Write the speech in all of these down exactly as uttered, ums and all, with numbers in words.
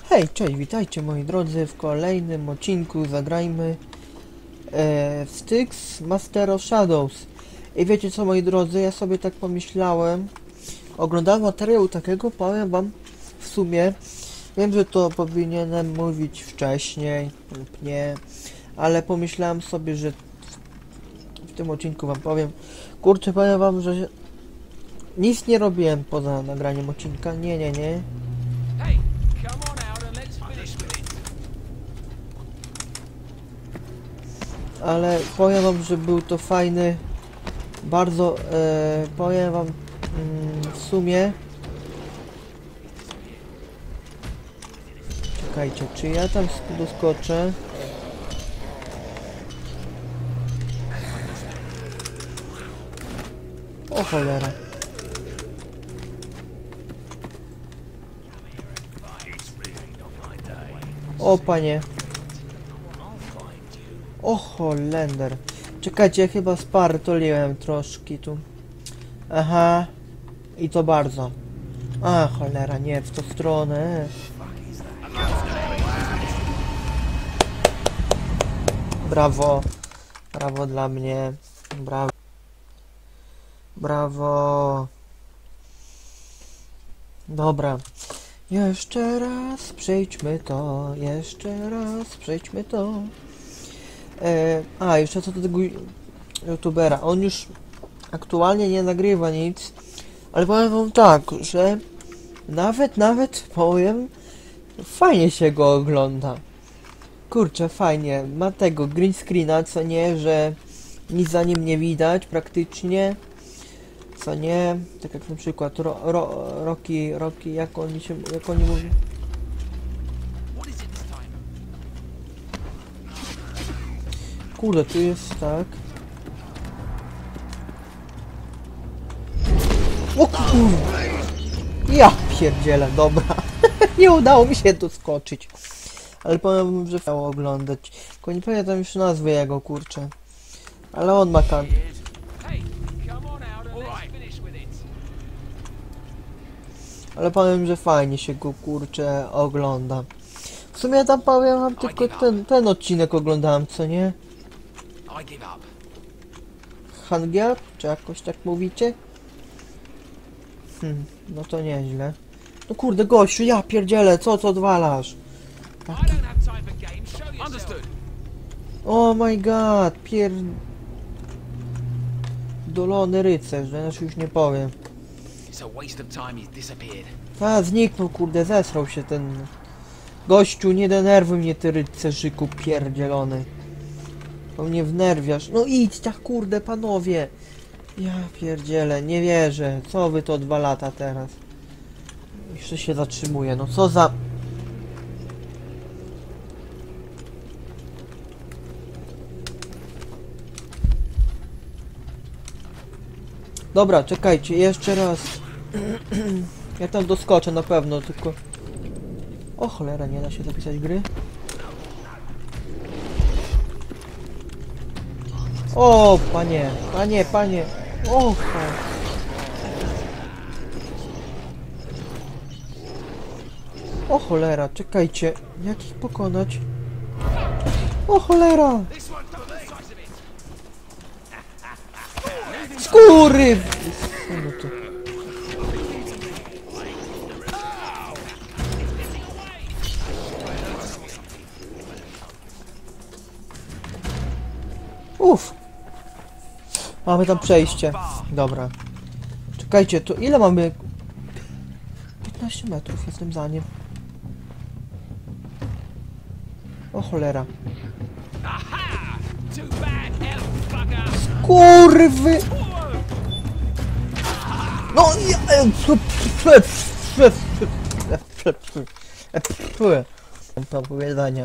Hej, cześć, witajcie moi drodzy w kolejnym odcinku Zagrajmy e, w Styx Master of Shadows. I wiecie co moi drodzy, ja sobie tak pomyślałem, oglądałem materiał takiego, powiem wam w sumie, wiem, że to powinienem mówić wcześniej lub nie, ale pomyślałem sobie, że w tym odcinku wam powiem, kurczę, powiem wam, że nic nie robiłem poza nagraniem odcinka, nie, nie, nie. Ale powiem wam, że był to fajny, bardzo, e, powiem wam mm, w sumie, czekajcie, czy ja tam doskoczę? O cholera. O panie. O holender. Czekajcie, ja chyba spartoliłem troszkę tu. Aha. I to bardzo. A cholera, nie w tą stronę. Brawo. Brawo dla mnie. Brawo. Brawo. Dobra. Jeszcze raz przejdźmy to. Jeszcze raz przejdźmy to. E, a, jeszcze co do tego youtubera. On już aktualnie nie nagrywa nic, ale powiem wam tak, że nawet, nawet powiem, fajnie się go ogląda. Kurczę, fajnie. Ma tego green screena, co nie, że nic za nim nie widać praktycznie. Co nie, tak jak na przykład ro, ro, Rocky, Rocky, jak oni się, jak oni mówią. Kurde, tu jest tak. O kurde! Ja pierdzielę, dobra. Nie udało mi się doskoczyć. Ale powiem, że chciało oglądać. Tylko nie pamiętam już nazwy jego, kurczę. Ale on ma kan. Ale powiem, że fajnie się go, kurczę, ogląda. W sumie tam powiem wam tylko ten, ten odcinek oglądałem, co nie? Hangiar? Czy jakoś tak mówicie? Hmm, no to nieźle. No kurde gościu, ja pierdzielę, co co odwalasz? Taki... Oh my god, pier... dolony rycerz, że już nie powiem. A, zniknął, kurde, zesrał się ten... Gościu, nie denerwuj mnie, ty rycerzyku pierdzielony. Bo mnie wnerwiasz. No idź tak, kurde, panowie. Ja pierdzielę, nie wierzę. Co wy to dwa lata teraz? Jeszcze się zatrzymuje, no co za... Dobra, czekajcie, jeszcze raz. Ja tam doskoczę na pewno, tylko... O cholera, nie da się zapisać gry. O, panie, panie, panie. O, panie. O cholera, czekajcie. Jak ich pokonać? O cholera! Skóry! No to... Uff. Mamy tam przejście. Dobra. Czekajcie, to ile mamy? piętnaście metrów, jestem za nim. O cholera. Skurwy! No ja... Opowiadania.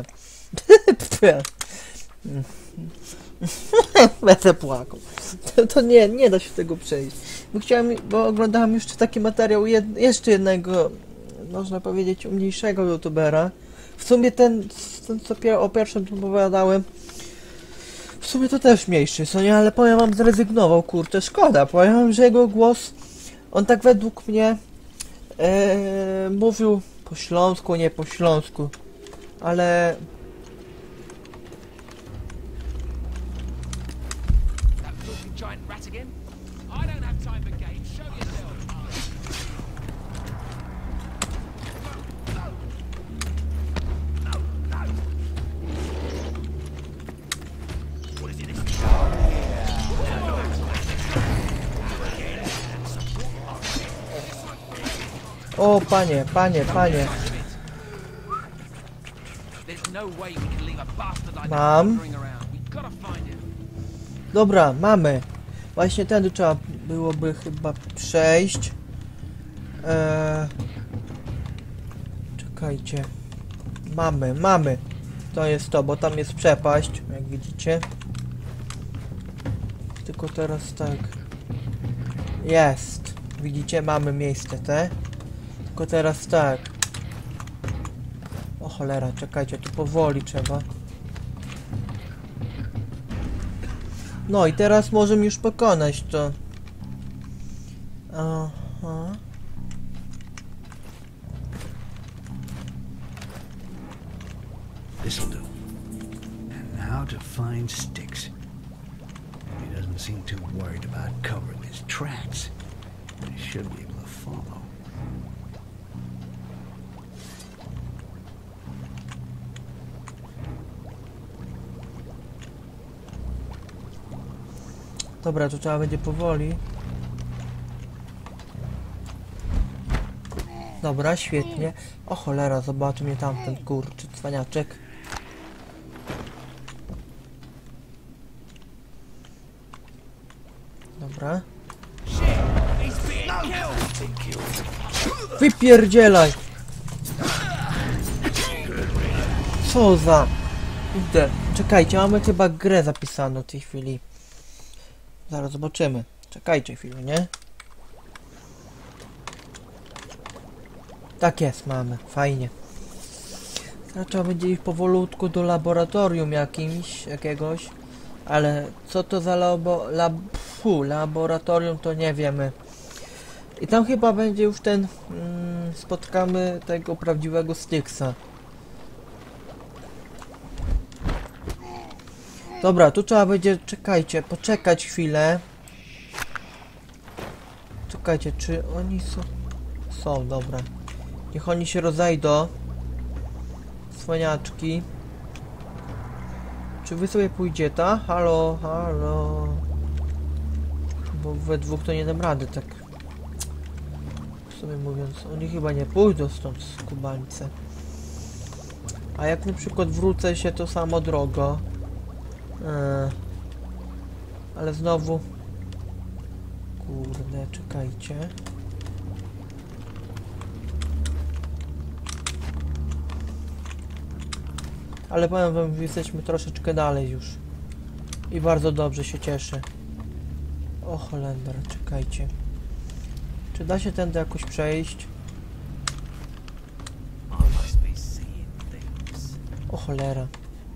Będę płakał. To, to nie, nie da się tego przejść. Bo chciałem, bo oglądałem jeszcze taki materiał jed, jeszcze jednego, można powiedzieć, mniejszego youtubera. W sumie ten, ten co pier o pierwszym tu opowiadałem, w sumie to też mniejszy, co nie, ale powiem wam, zrezygnował, kurczę, szkoda. Powiem wam, że jego głos, on tak według mnie e, mówił Po śląsku, nie po śląsku. Ale... O, panie, panie, panie. Mam. Dobra, mamy. Właśnie tędy trzeba byłoby chyba przejść. Eee... Czekajcie. Mamy, mamy. To jest to, bo tam jest przepaść, jak widzicie. Tylko teraz tak. Jest. Widzicie, mamy miejsce te. Tylko teraz tak. O cholera, czekajcie, tu powoli trzeba. No i teraz możemy już pokonać to. Aha. This'll do. And now to find Styx. He doesn't seem too worried about covering his tracks. He should be able to follow. Dobra, to trzeba będzie powoli. Dobra, świetnie. O cholera, zobaczy mnie tamten kurczy cwaniaczek. Dobra. Wypierdzielaj! Co za... Idę. Czekajcie, mamy chyba grę zapisaną w tej chwili. Zaraz zobaczymy. Czekajcie chwilę, nie? Tak jest, mamy. Fajnie. Teraz trzeba będzie iść powolutku do laboratorium jakimś, jakiegoś. Ale co to za labo... Lab, fu, laboratorium to nie wiemy. I tam chyba będzie już ten... Mm, spotkamy tego prawdziwego Styxa. Dobra, tu trzeba będzie... Czekajcie, poczekać chwilę. Czekajcie, czy oni są... Są, dobra. Niech oni się rozejdą. Cwaniaczki. Czy wy sobie pójdziecie? Halo, halo. Bo we dwóch to nie dam rady, tak. W sumie mówiąc, oni chyba nie pójdą stąd, skubańce. A jak na przykład wrócę się to samo drogo. Eee, ale znowu... Kurde, czekajcie. Ale powiem wam, że jesteśmy troszeczkę dalej już. I bardzo dobrze się cieszę. O Holender, czekajcie. Czy da się tędy jakoś przejść? O cholera.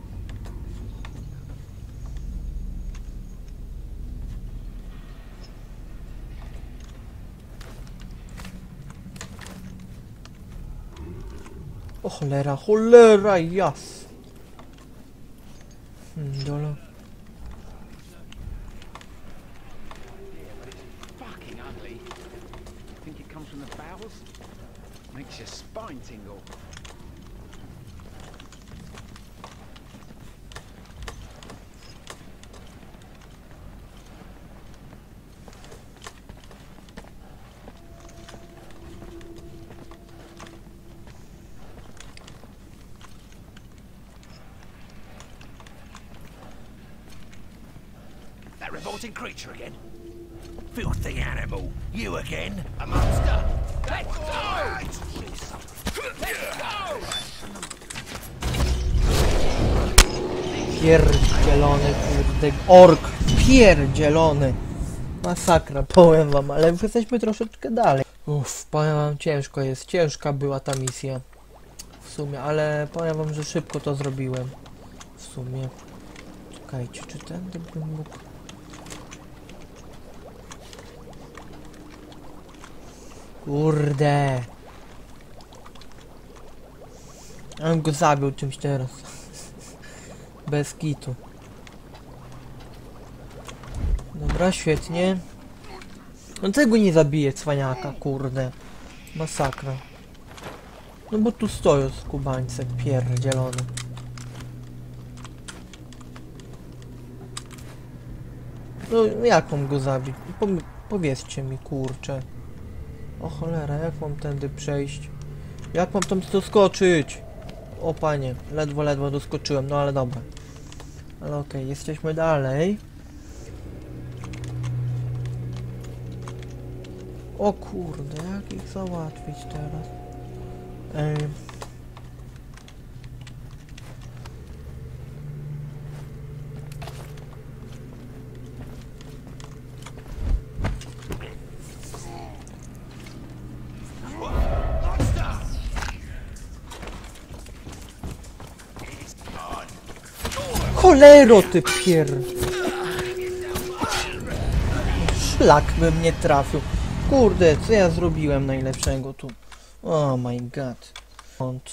O cholera, cholera, jas. Hmm, dole. Fucking ugly. Think it comes from the bowels? Makes your spine tingle. That revolting creature again? Filthy animal! You again? A monster! Let's go! Let's go! Pierdzielony, kurde, ork, pierdzielony. Masakra, powiem wam, ale już jesteśmy troszeczkę dalej. Uff, powiem wam, ciężko jest, ciężka była ta misja. W sumie, ale powiem wam, że szybko to zrobiłem. W sumie. Czekajcie, czy tędy bym mógł... Kurde. Ja bym go zabił czymś teraz. Bez kitu. Dobra, świetnie. No tego nie zabije, cwaniaka, kurde. Masakra. No bo tu stoją skubańce pierdzielone. No jak mam go zabić? Po, powiedzcie mi, kurczę. O cholera, jak mam tędy przejść? Jak mam tam doskoczyć? O panie, ledwo, ledwo doskoczyłem, no ale dobra. Ale okej, okay, jesteśmy dalej. O kurde, jak ich załatwić teraz? Ej. Cholero ty pier... Szlak by mnie trafił. Kurde, co ja zrobiłem najlepszego tu? Oh my god. Kąt.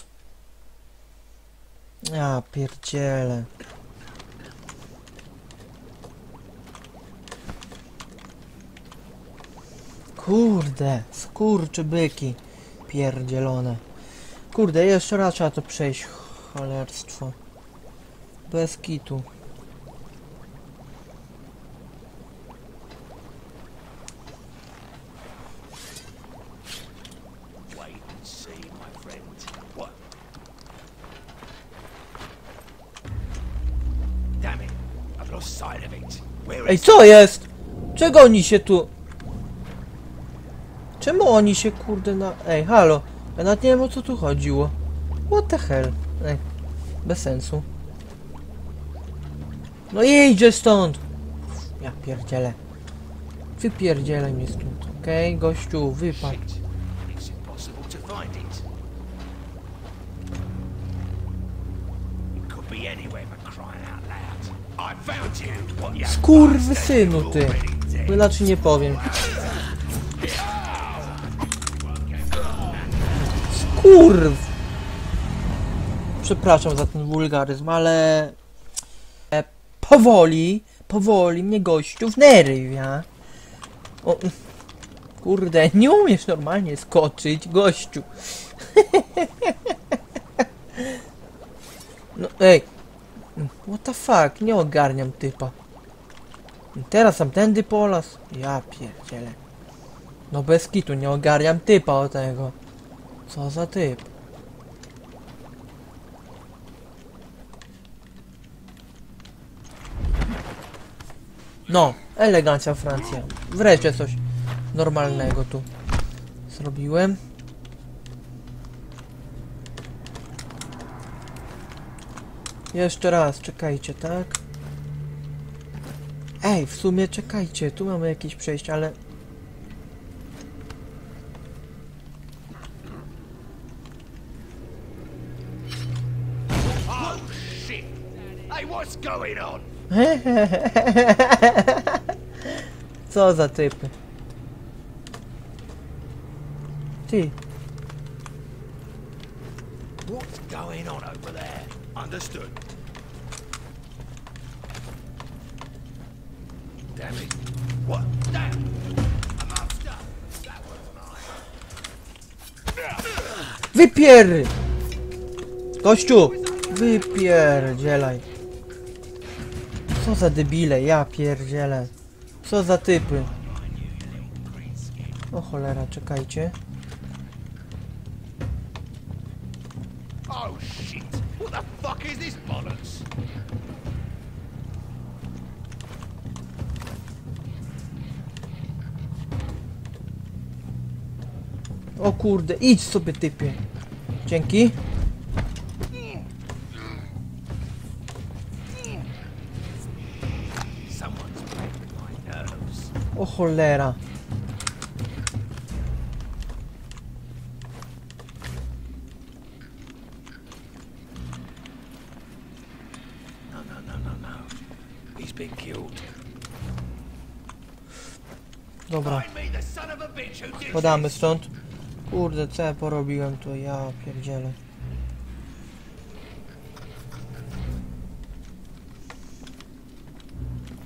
Ja pierdzielę. Kurde, skurczybyki pierdzielone. Kurde, jeszcze raz trzeba to przejść. Cholerstwo. Bez kitu. Ej, co jest? Czego oni się tu... Czemu oni się kurde na... Ej, halo. Ja nawet nie wiem, o co tu chodziło. What the hell? Ej, bez sensu. No jedzie stąd! Ja pierdzielę. Wypierdzielę mnie stąd. Okej, okay, gościu, wypadł. Skurwysynu ty! Inaczej nie powiem. Skurw! Przepraszam za ten wulgaryzm, ale... E, powoli, powoli mnie gościu wnerwia. O, kurde, nie umiesz normalnie skoczyć, gościu. No ej. What the fuck, nie ogarniam typa. Teraz sam tędy polas. Ja pierdzielę. No bez kitu, nie ogarniam typa o tego. Co za typ? No, elegancja Francja. Wreszcie coś normalnego tu zrobiłem. Jeszcze raz, czekajcie, tak? Ej, w sumie czekajcie, tu mamy jakieś przejście, ale... Oh shit! Hey, what's going on? Co za typy? Ty. What's going on over there? Understood. Damn it. What? Damn! A monster! That was mine. Wypier... Gościu! Wypierdzielaj. Co za debile, ja pierdzielę. Co za typy. O cholera, czekajcie. Oh shit! What the fuck is this bollocks? O kurde, idź sobie typie. Dzięki. O cholera. No, no, no, no, no. He's been killed. Dobra. Find me the son of a bitch who did Podamy this. stąd. Kurde, co ja porobiłem tu, ja pierdzielę.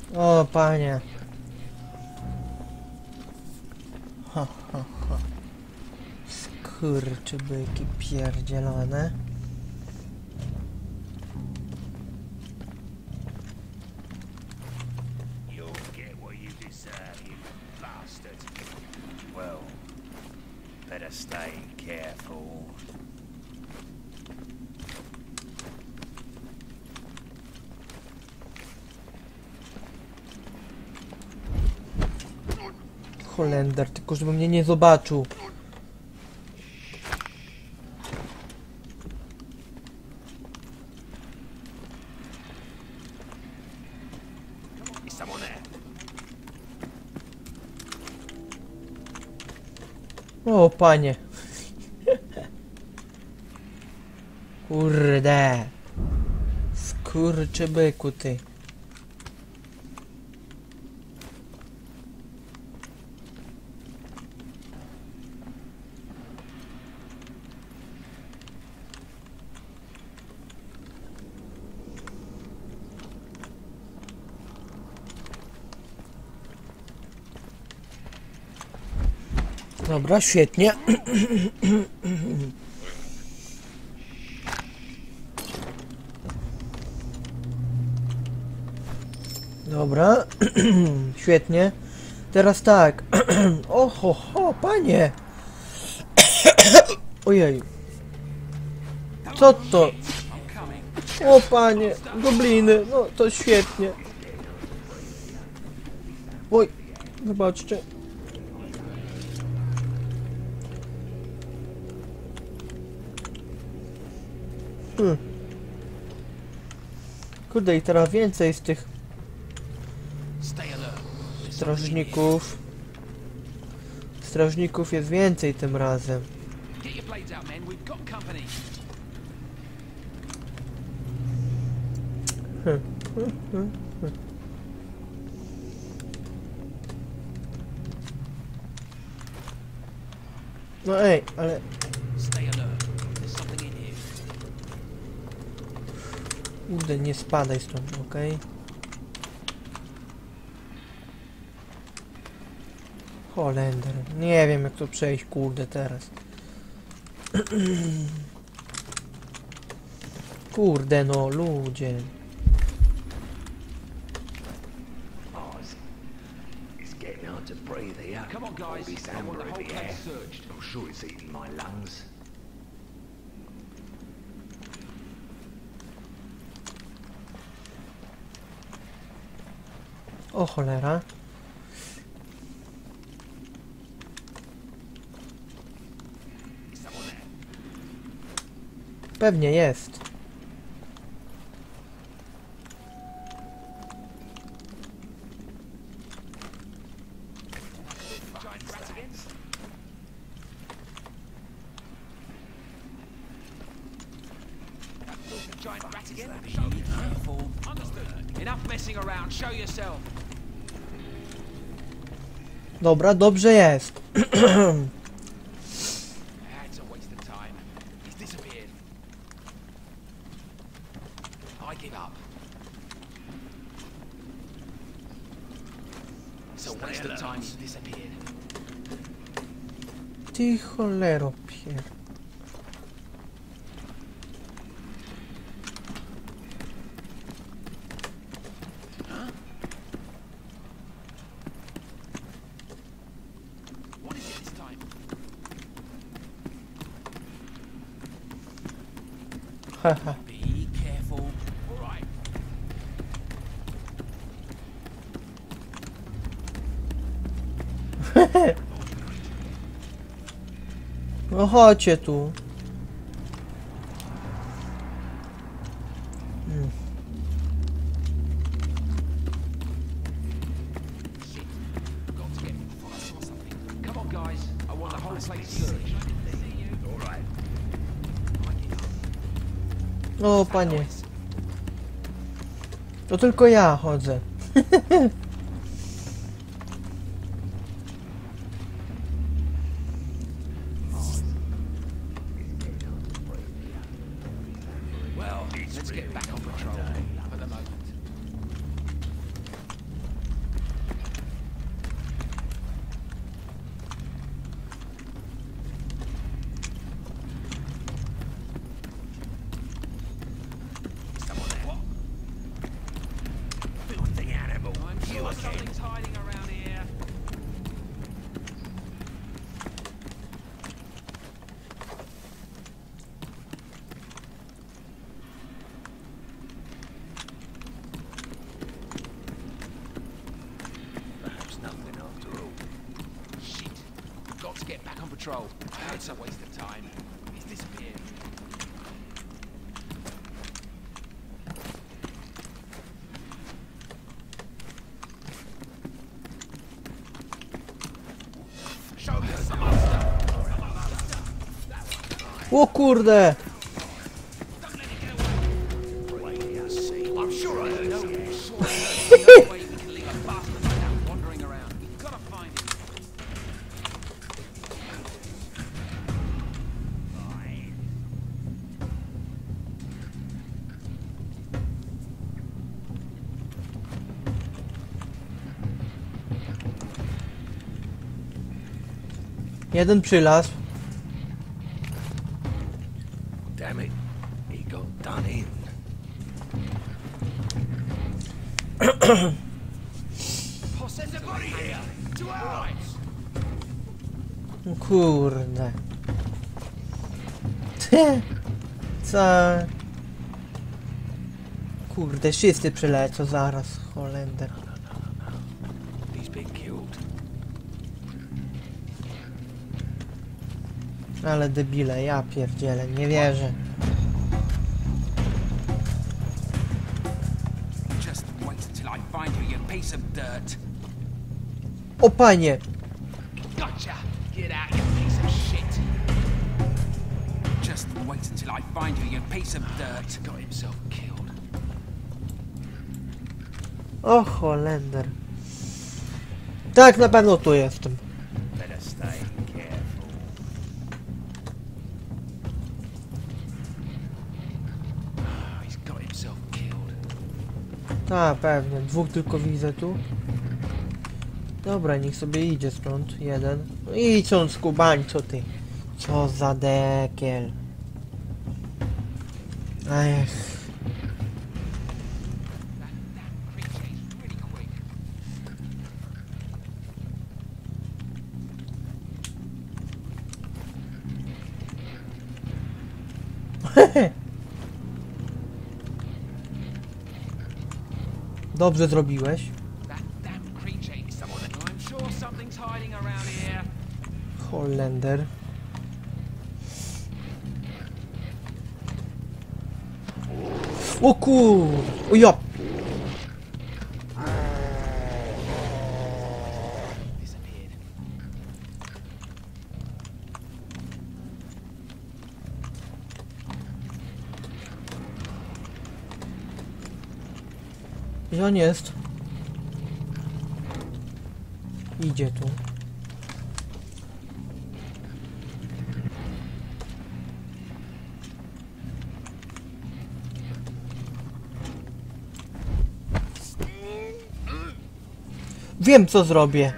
O, panie. Ha, ha, ha. Skurczybyki pierdzielone. You'll get what you deserve, you bastard. Well, better stay careful. Holender, tylko żeby mnie nie zobaczył. Is someone there? O, panie. Kurde. Skurczybyku, ty. Dobra, świetnie. Dobra, świetnie. Teraz tak. Oho, ho, panie. Ojej. Co to? O, panie, gobliny. No, to świetnie. Oj, zobaczcie. Hmm. Kurde, i teraz więcej z tych strażników. Strażników jest więcej tym razem. Get your blades out, men. We've got company. Hmm. Hmm, hmm, hmm. No ej, ale... Stay alert. There's something in here. Kurde, nie spadaj stąd, okej? Holender. Nie wiem jak to przejść, kurde, teraz. Kurde, no, ludzie. Oh, it's, it's getting hard to breathe here. Come on, guys. All this I want amber the in whole the air. place searched. I'm sure it's eating my lungs. O cholera. Is someone there? Pewnie jest. Giant rat again? Giant rat again? Show me. Careful. Understood. Enough messing around. Show yourself. Dobra, dobrze jest. That's a waste of time. He's disappeared. I give up. It's a waste of time. He's disappeared. Ty cholero pier... What is it this time? Haha. Be careful. All right. No chodźcie tu. Mm. Shit. Got to get before I saw something. Come on, guys. I want the whole place searched. All right. I give up. O, panie. To tylko ja chodzę. Well, let's get back on patrol for the moment. patrol. It's a waste of time. He's disappeared. Show me some monster. O kurde! I'm sure I heard you. No way we can leave a bastard like that wandering around. We've got to find him. Jeden przylazł. Damn it. He got done in. There's a body here. To our right. Kurde. Ty. Co? Kurde, wszyscy przylecą zaraz, Holender. He's been killed. Ale debile, ja pierdzielę, nie wierzę. Just wait until I find you, you piece of dirt. O panie! Gotcha! Get out, you piece of shit! Just wait until I find you, you piece of dirt! Got himself killed. O Holender. Tak, na pewno tu jestem. Better stay careful. Oh, he's got himself killed. Tak, pewnie. Dwóch tylko widzę tu. Dobra, niech sobie idzie stąd. Jeden. No idź stąd, skubańco ty. Co za dekiel. Ech. That, that creature is really quick. Dobrze zrobiłeś. That damn creature is someone. I'm sure something's hiding around here. Holender. O kur... O ja... Disappeared. Gdzie on jest? Idzie tu. Wiem, co zrobię.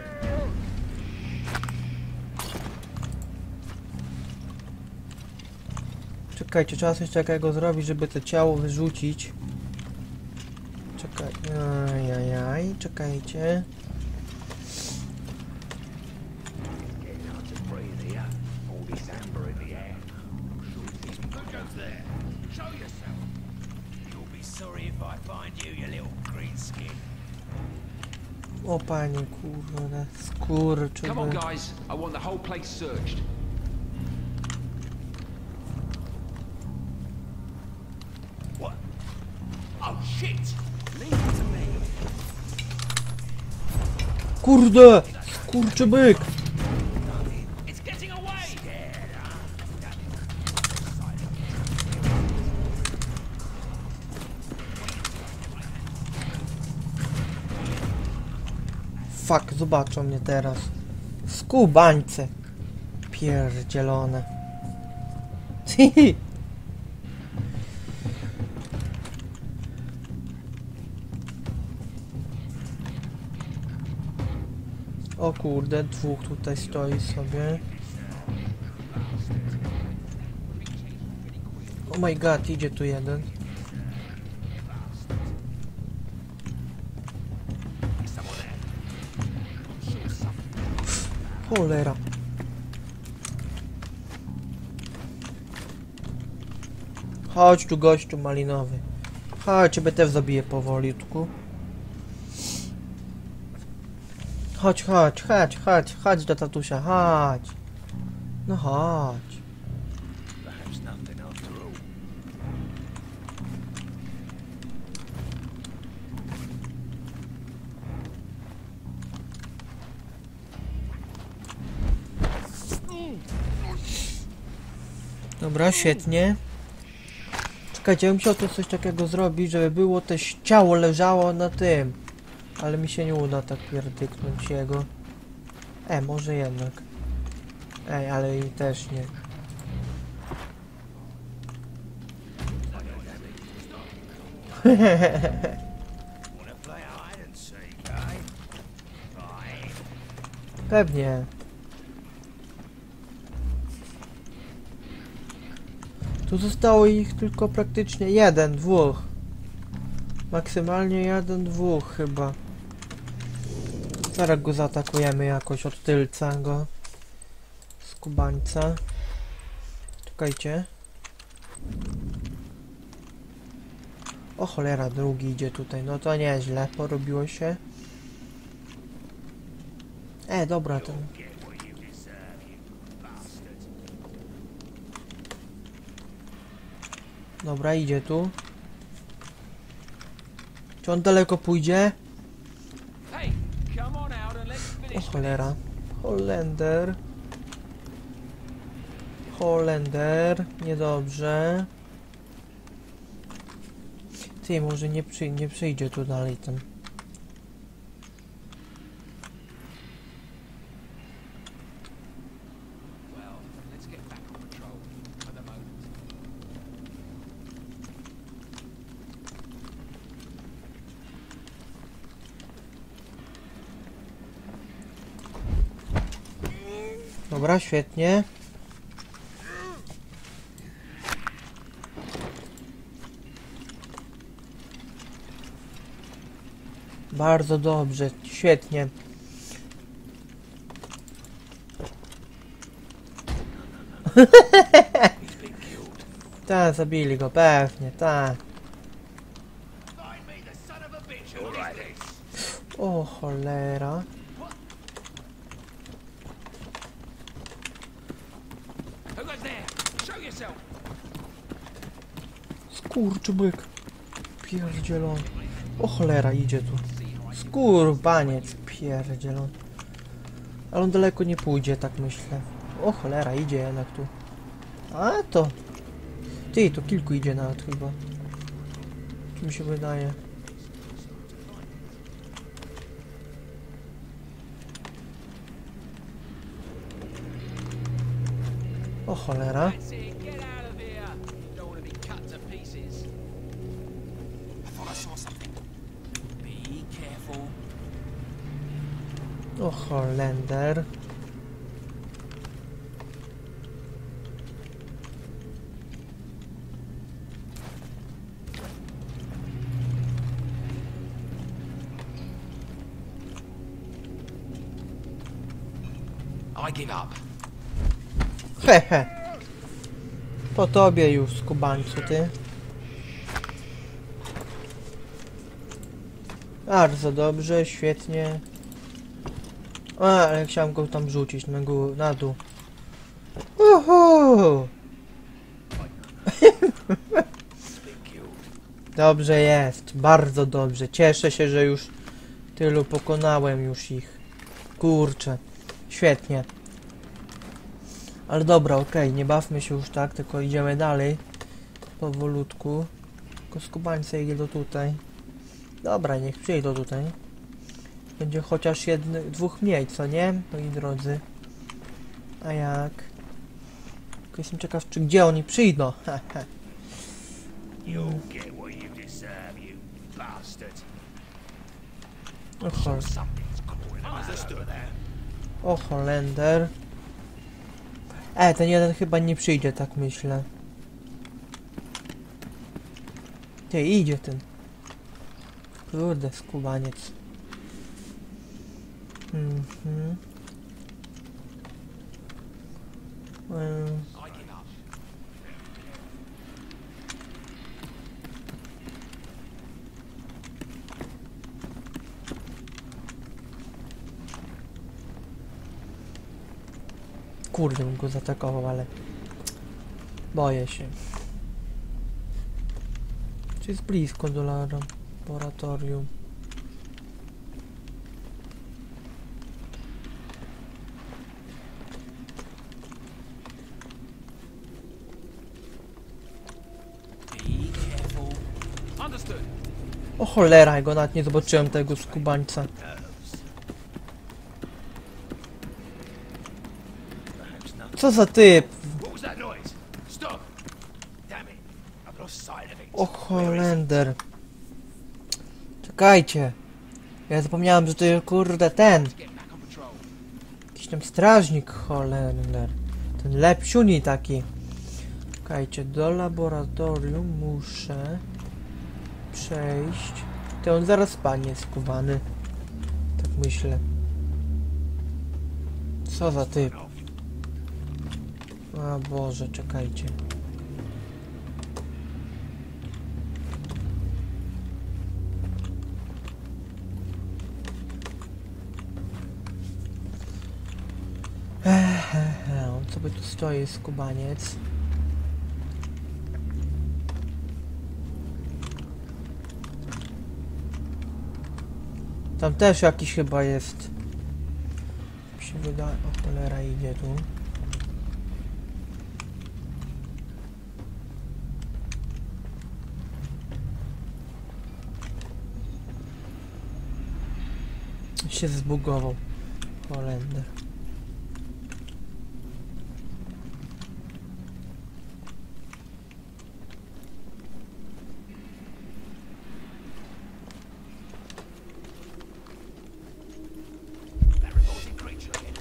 Czekajcie, trzeba coś takiego zrobić, żeby to ciało wyrzucić. Czekaj, ajajaj, czekajcie. Getting hard to breathe here. All this amber in the air. Who goes there? Show yourself. You'll be sorry if I find you, you little green skin. O panie, kurde, skurczy. Come on, guys. I want the whole place searched. What? Oh shit! Leave it to me. Kurde, skurczy byk. It's getting away. Fuck, zobaczą mnie teraz. Skubańce. Pierdzielone. Hihi. O kurde, dwóch tutaj stoi sobie. Oh my god, idzie tu jeden. Cholera. Chodź tu, gościu malinowy. Chodź, ciebie też zabiję powolutku. Chodź, chodź, chodź, chodź, chodź do tatusia, chodź. No chodź. Perhaps nothing after all. Dobra, świetnie. Czekajcie, ja bym chciał tu coś takiego zrobić, żeby było też ciało leżało na tym. Ale mi się nie uda tak pierdyknąć jego. E, może jednak. Ej, ale i też nie. Wanna play hide and seek, eh? Fine. Pewnie. Tu zostało ich tylko praktycznie jeden, dwóch. Maksymalnie jeden, dwóch chyba. Zaraz go zaatakujemy jakoś od tylca go. Z kubańca. Czekajcie. O cholera, drugi idzie tutaj. No to nieźle, porobiło się. E, dobra, ten... Get what you deserve, you bastard. Dobra, idzie tu. Czy on daleko pójdzie? Hey, come on out and let's O finish. cholera. Holender. Holender. Niedobrze. Ty, może nie, przy, nie przyjdzie tu dalej ten. Well, let's get back on patrol for the moment. Dobra, świetnie. Bardzo dobrze, świetnie. Tak, zabili go, pewnie, tak. Find me the son of a bitch who did this. O cholera. Who goes there? Show yourself. Skurczybyk. Pierdzielony. O cholera, idzie tu. Skurpaniec pierdzielony. Ale on daleko nie pójdzie, tak myślę. O cholera, idzie jednak tu. A to... Ty, to kilku idzie nawet chyba. Czy mi się wydaje. O cholera. That's it. Get out of here. You don't want to be cut to pieces. I thought I saw something. Be careful. O Holender. I give up. Hehe. Po tobie już, skubańcu, ty. Bardzo dobrze, świetnie. A, ale chciałem go tam rzucić na, gó na dół. Uhu! Dobrze jest, bardzo dobrze. Cieszę się, że już tylu pokonałem już ich. Kurczę, świetnie. Ale dobra, okej, okay, nie bawmy się już tak, tylko idziemy dalej. Powolutku. Tylko skubańce idzie do tutaj. Dobra, niech przyjdą tutaj. Będzie chociaż jedny, dwóch mniej, co nie? Moi drodzy. A jak? Tylko jestem ciekaw, czy gdzie oni przyjdą. You'll get what you deserve, you bastard. O, hol Something's calling out. Understood that. o Holender. E, ten jeden chyba nie przyjdzie, tak myślę. Ty, idzie ten. Kurde, skubaniec. Mhm. Ym. I give up. kurde, bym go zaatakował, ale boję się. Czy jest blisko do laboratorium? Be careful. Understood. O cholera, ja go nawet nie zobaczyłem, tego skubańca. Co za typ? What was that noise? Stop! Damn it! I've lost sight of it. O Holender. Czekajcie. Ja zapomniałem, że to jest kurde ten. Get back on patrol. Jakiś tam strażnik Holender. Ten lepsiuni taki. Czekajcie, do laboratorium muszę przejść. To on zaraz panie skubany. Tak myślę. Co za typ? O Boże, czekajcie. Ehehe, on sobie tu stoi, skubaniec. Tam też jakiś chyba jest. Mi się wydaje, o cholera idzie tu. Się zbugował. Holender. That revolting creature again.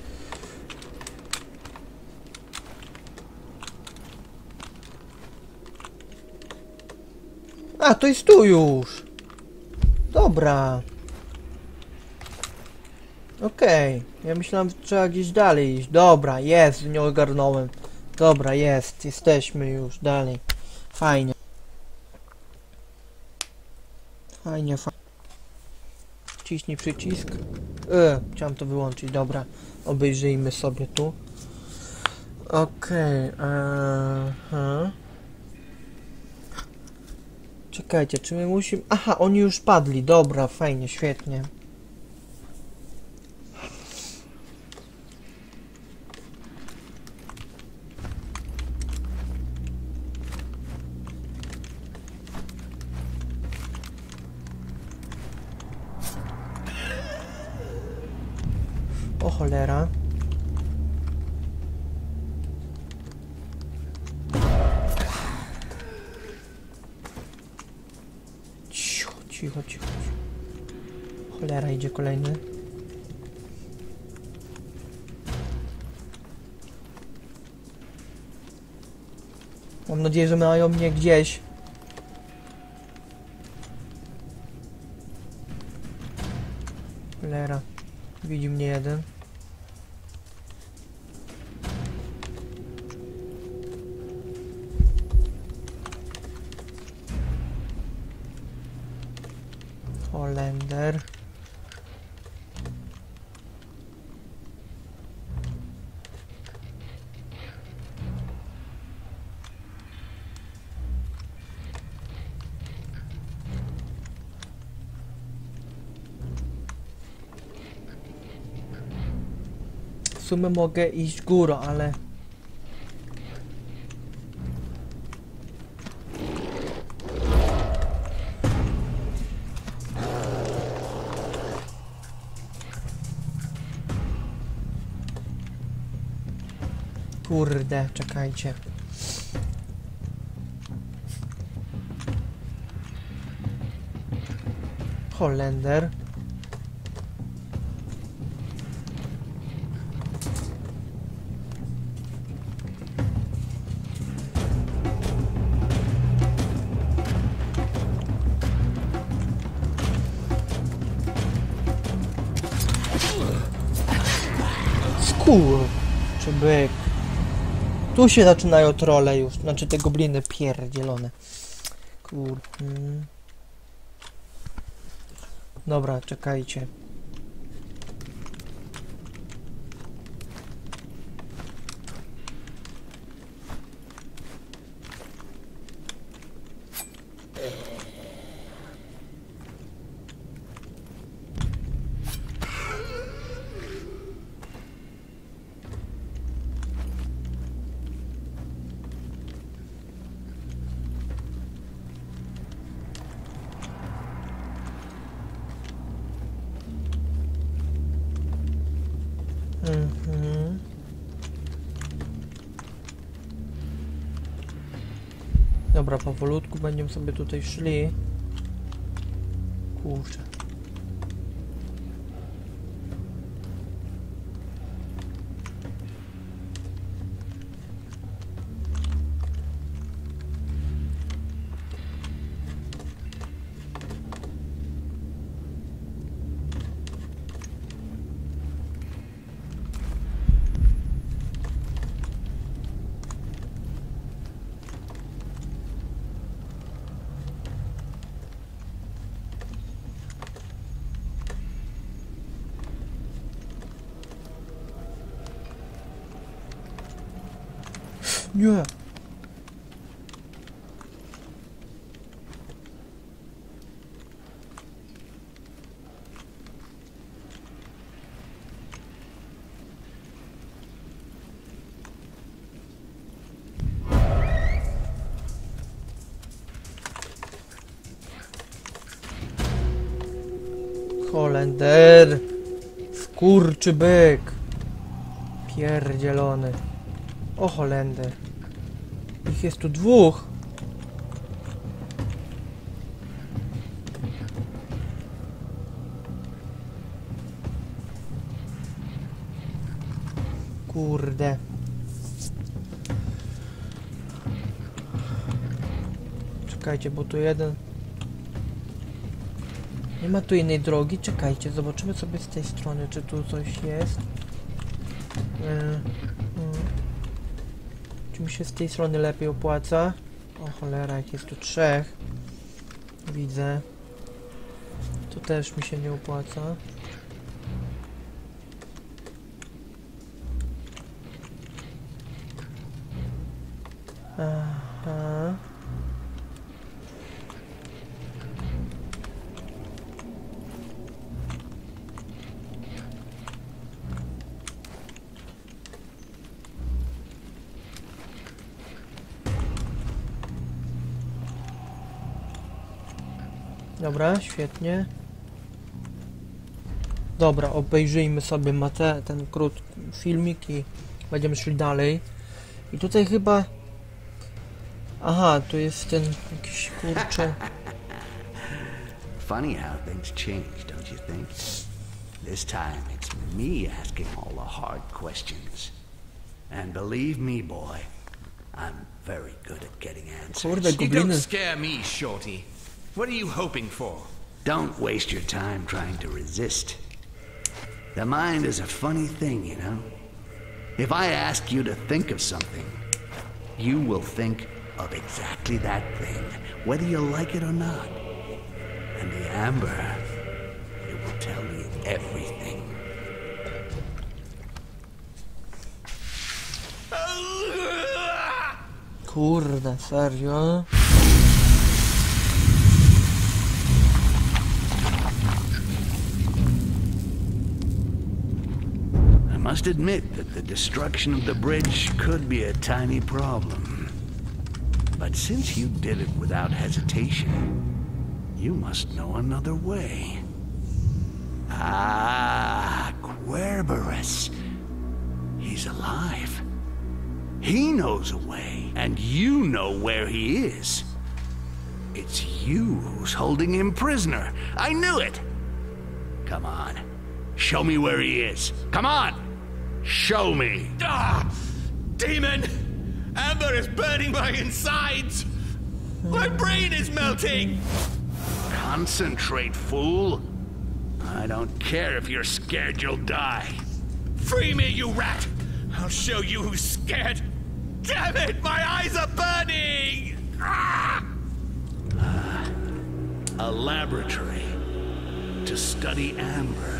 A, to jest tu już. Dobra. Okej. Okay. Ja myślałem, że trzeba gdzieś dalej iść. Dobra, jest, nie ogarnąłem. Dobra, jest. Jesteśmy już dalej. Fajnie. Fajnie, fajnie. Ciśnij przycisk. E, chciałem to wyłączyć, dobra. Obejrzyjmy sobie tu. Okej. Okay, czekajcie, czy my musimy... Aha, oni już padli. Dobra, fajnie, świetnie. O cholera. Cicho, cicho, cicho. Cholera, idzie kolejny. Mam nadzieję, że mają mnie gdzieś. Cholera. Widzi mnie jeden. Holender. W sumie mogę iść górą, ale... Kurde, czekajcie. Holender. Skur... czy byk. Tu się zaczynają trolle już, znaczy te gobliny pierdzielone. Kur... Hmm. Dobra, czekajcie. Mhm. Dobra, powolutku będziemy sobie tutaj szli. Kurczę. Nie. Holender. Skurczybyk. Pierdzielony. O Holender. Ich jest tu dwóch. Kurde. Czekajcie, bo tu jeden... Nie ma tu innej drogi. Czekajcie, zobaczymy sobie z tej strony, czy tu coś jest. Yy. Czy mi się z tej strony lepiej opłaca? O cholera, jak jest tu trzech. Widzę. Tu też mi się nie opłaca. Aha. Dobra, świetnie. Dobra, obejrzyjmy sobie mate, ten krótki filmik i będziemy szli dalej. I tutaj chyba... Aha, tu jest ten jakiś kurczę... Funny how things change, don't you think? This time it's me asking all the hard questions. And believe me, boy, I'm very good at getting answers. Kurde, You don't gobliny. scare me, Shorty. What are you hoping for? Don't waste your time trying to resist. The mind is a funny thing, you know? If I ask you to think of something, you will think of exactly that thing, whether you like it or not. And the amber, it will tell you everything. Kurde, serio? I must admit that the destruction of the bridge could be a tiny problem. But since you did it without hesitation, you must know another way. Ah, Querberus. He's alive. He knows a way, and you know where he is. It's you who's holding him prisoner. I knew it! Come on. Show me where he is. Come on! Show me! Ah! Demon! Amber is burning my insides! My brain is melting! Concentrate, fool. I don't care if you're scared you'll die. Free me, you rat! I'll show you who's scared! Damn it! My eyes are burning! Ah! A laboratory to study amber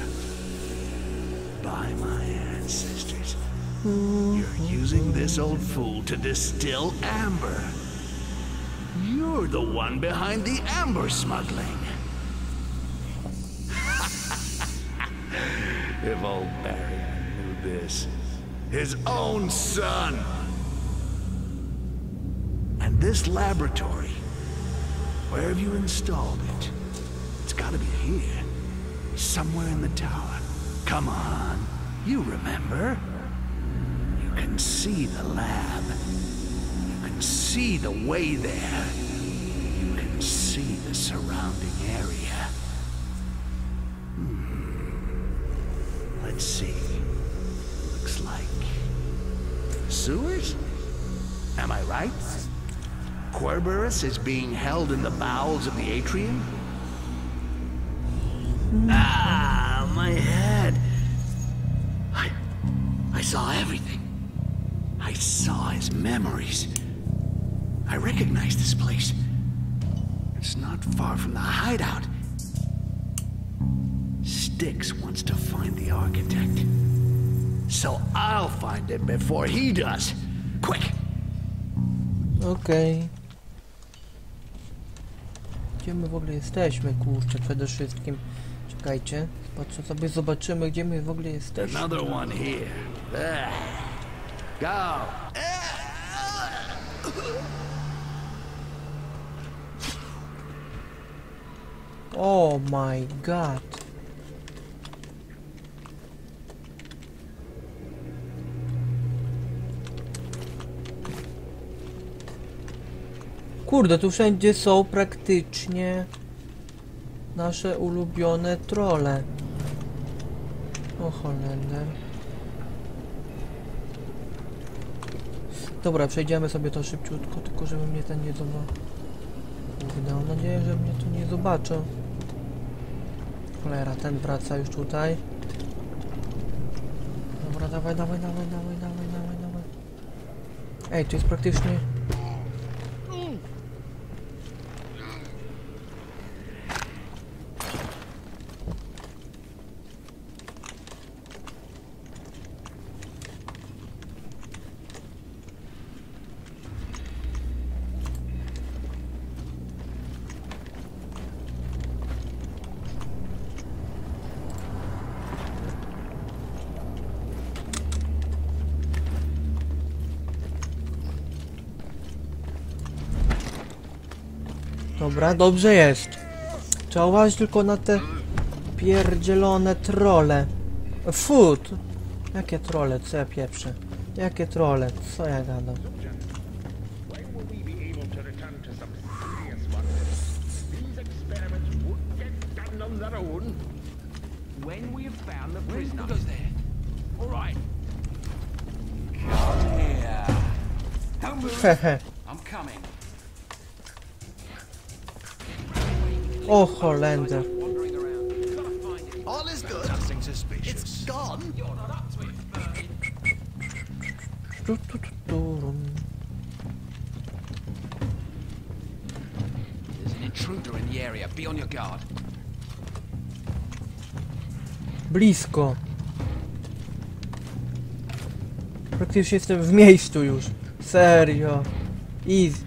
by my ancestors. You're using this old fool to distill amber. You're the one behind the amber smuggling. If old Barry knew this, his own son. And this laboratory, where have you installed it? It's gotta be here, somewhere in the tower. Come on, You remember? You can see the lab. You can see the way there. You can see the surrounding area. Hmm. Let's see. Looks like sewers? Am I right? Querberus is being held in the bowels of the atrium? Ah, my head. I... I saw everything. I saw his memories. I recognize this place. It's not far from the hideout. Styx wants to find the architect. So I'll find him before he does. Quick! Okej. Okay. Gdzie my w ogóle jesteśmy, kurczę, przede wszystkim. Czekajcie, patrzę sobie, zobaczymy, gdzie my w ogóle jesteśmy. Another one here. There. Go! Oh my god. Kurde, tu wszędzie są praktycznie nasze ulubione trolle. O Holender. Dobra, przejdziemy sobie to szybciutko, tylko żeby mnie ten nie zobaczył. Mam nadzieję, że mnie tu nie zobaczą. Cholera, ten wraca już tutaj. Dobra, dawaj, dawaj, dawaj, dawaj, dawaj, dawaj, dawaj. Ej, to jest praktycznie... Dobra, dobrze jest. Trzeba uważać tylko na te pierdzielone trolle. Food! Jakie trolle? Co ja pieprzę? Jakie trolle? Co ja gadam? When we have found the prisoner. Who goes there? All right. Come here. Don't move. Hehe. I'm coming. O Holender. Wandering around. Gotta find it. All is good. Nothing suspicious. It's gone. You're not up to it, Bertie. Tu, tu, tu, tu. There's an intruder in the area. Be on your guard. Blisko. Praktycznie jestem w miejscu już. Serio. Easy.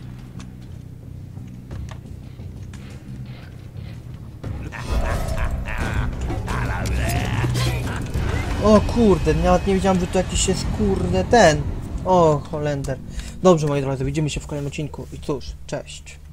O kurde, nawet nie wiedziałem, że to jakiś jest kurde ten. O Holender. Dobrze, moi drodzy, widzimy się w kolejnym odcinku i cóż, cześć.